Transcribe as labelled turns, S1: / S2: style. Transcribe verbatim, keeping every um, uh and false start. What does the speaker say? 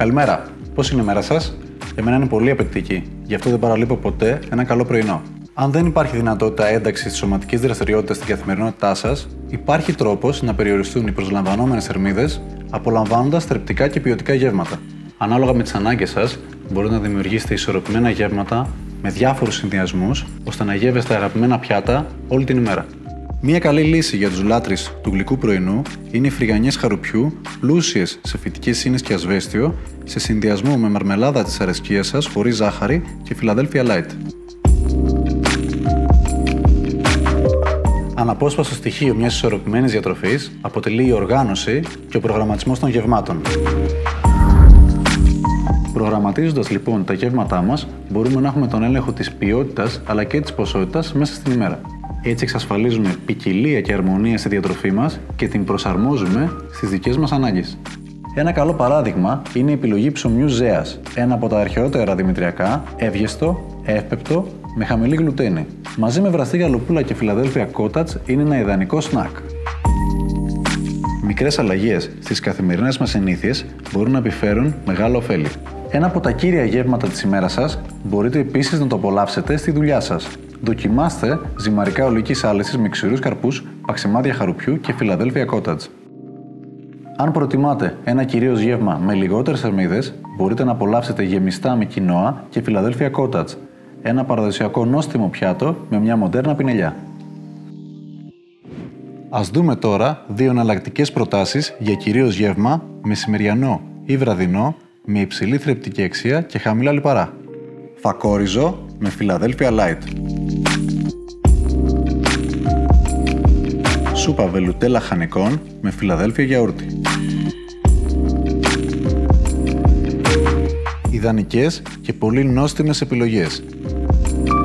S1: Καλημέρα. Πώς είναι η μέρα σας? Εμένα είναι πολύ απαιτητική, γι' αυτό δεν παραλείπω ποτέ ένα καλό πρωινό. Αν δεν υπάρχει δυνατότητα ένταξης της σωματικής δραστηριότητας στην καθημερινότητά σας, υπάρχει τρόπος να περιοριστούν οι προσλαμβανόμενες θερμίδες, απολαμβάνοντας θρεπτικά και ποιοτικά γεύματα. Ανάλογα με τις ανάγκες σας, μπορείτε να δημιουργήσετε ισορροπημένα γεύματα με διάφορους συνδυασμούς, ώστε να γεύεστε αγαπημένα πιάτα όλη την ημέρα. Μία καλή λύση για τους λάτρεις του γλυκού πρωινού είναι οι φρυγανιές χαρουπιού, πλούσιες σε φυτικές ίνες και ασβέστιο, σε συνδυασμό με μαρμελάδα της αρεσκίας σας χωρίς ζάχαρη και Philadelphia Light. Αναπόσπαστο στοιχείο μιας ισορροπημένης διατροφής αποτελεί η οργάνωση και ο προγραμματισμός των γευμάτων. Προγραμματίζοντας λοιπόν τα γεύματά μας, μπορούμε να έχουμε τον έλεγχο της ποιότητας αλλά και της ποσότητας μέσα στην ημέρα. Έτσι εξασφαλίζουμε ποικιλία και αρμονία στη διατροφή μας και την προσαρμόζουμε στις δικές μας ανάγκες. Ένα καλό παράδειγμα είναι η επιλογή ψωμιού ζέας, ένα από τα αρχαιότερα δημητριακά, εύγεστο, εύπεπτο, με χαμηλή γλουτένη. Μαζί με βραστή γαλοπούλα και Philadelphia Cottage είναι ένα ιδανικό σνακ. Μικρές αλλαγές στις καθημερινές μας συνήθειες μπορούν να επιφέρουν μεγάλο ωφέλη. Ένα από τα κύρια γεύματα της ημέρας σας μπορείτε επίσης να το απολαύσετε στη δουλειά σας. Δοκιμάστε ζυμαρικά ολικής άλεσης με ξηρούς καρπούς, παξιμάδια χαρουπιού και Philadelphia Cottage. Αν προτιμάτε ένα κυρίως γεύμα με λιγότερες θερμίδες, μπορείτε να απολαύσετε γεμιστά με κοινόα και Philadelphia Cottage, ένα παραδοσιακό νόστιμο πιάτο με μια μοντέρνα πινελιά. Ας δούμε τώρα δύο εναλλακτικές προτάσεις για κυρίως γεύμα μεσημεριανό ή βραδινό με υψηλή θρεπτική αξία και χαμηλά λιπαρά. Φακόριζο με Philadelphia Light. Σούπα βελουτέλα χανικών με Philadelphia γιαούρτι. Ιδανικές και πολύ νόστιμες επιλογές.